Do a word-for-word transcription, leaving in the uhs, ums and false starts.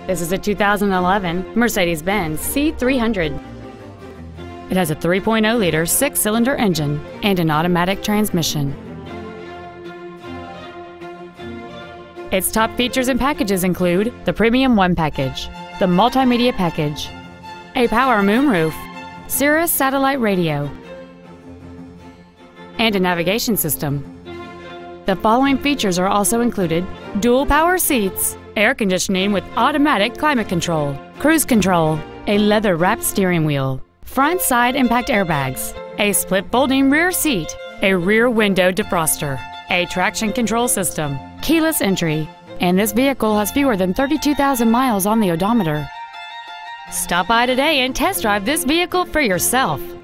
This is a two thousand eleven Mercedes-Benz C three hundred. It has a three point oh liter six-cylinder engine and an automatic transmission. Its top features and packages include the Premium One package, the Multimedia package, a power moonroof, Sirius satellite radio, and a navigation system. The following features are also included: dual power seats, air conditioning with automatic climate control, cruise control, a leather-wrapped steering wheel, front side impact airbags, a split folding rear seat, a rear window defroster, a traction control system, keyless entry, and this vehicle has fewer than thirty-two thousand miles on the odometer. Stop by today and test drive this vehicle for yourself.